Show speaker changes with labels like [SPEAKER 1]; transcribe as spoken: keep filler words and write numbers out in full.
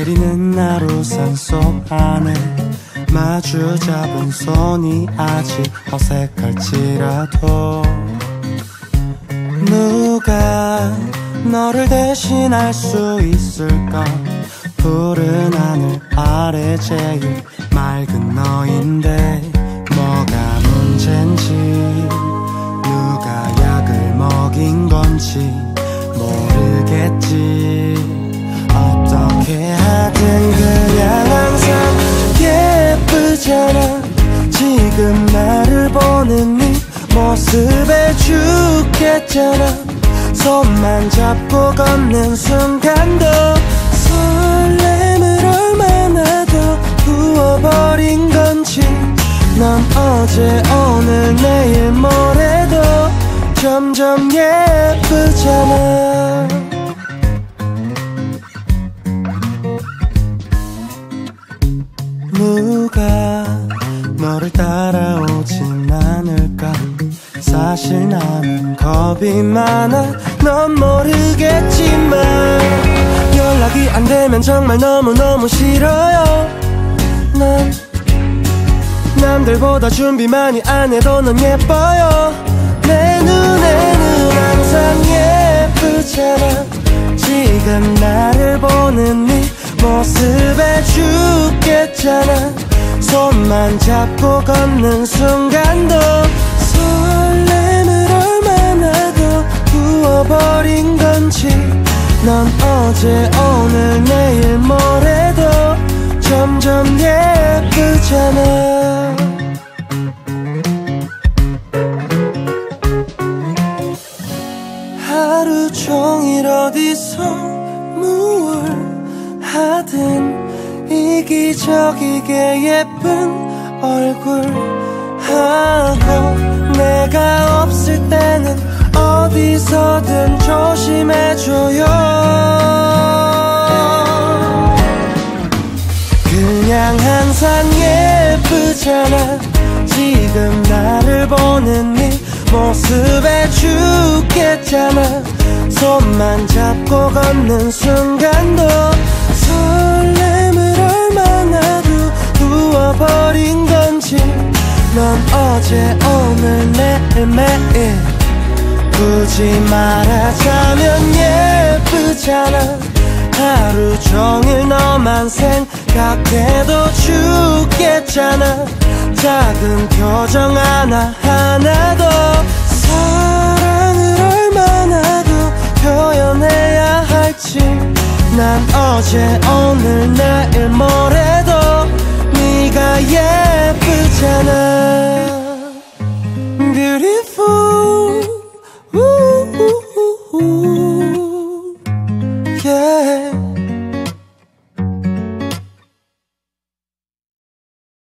[SPEAKER 1] 내리는 하루 산속 안에 마주 잡은 손이 아직 어색할지라도 누가 너를 대신할 수 있을까? 푸른 하늘 아래 제일 맑은 너인데 뭐가 문제인지 누가 약을 먹인 건지 모르겠지. 어떻게 하든 그냥 항상 예쁘잖아. 지금 나를 보는 네 모습에 죽겠잖아. 손만 잡고 걷는 순간도 설렘을 얼마나 더 부어버린 건지. 넌 어제 오늘 내일 모레도 점점 예쁘잖아. 누가 너를 따라오진 않을까? 사실 나는 겁이 많아. 넌 모르겠지만 연락이 안 되면 정말 너무너무 싫어요. 난 남들보다 준비 많이 안 해도 넌 예뻐요. 내 눈에는 항상 예쁘잖아. 지금 나를 보는 네 모습에 죽겠잖아. 손만 잡고 걷는 순간도 설렘을 얼마나 더 부어버린 건지. 넌 어제 오늘 내일 모레도 점점 예쁘잖아. 하루 종일 어디서 무얼 하든 이기적이게 예쁜 얼굴 하고 내가 없을 때는 어디서든 조심해줘요. 그냥 항상 예쁘잖아. 지금 나를 보는 네 모습에 죽겠잖아. 손만 잡고 걷는 순간도 설렘을 얼마나 더 부어버린 건지. 넌 어제 오늘 내일 매일 굳이 말하자면 예쁘잖아. 하루 종일 너만 생각해도 죽겠잖아. 작은 표정 하나하나도 사랑을 얼마나 더 표현해야 할지. 난 어제 오늘 내일 모레도 네가 예쁘잖아.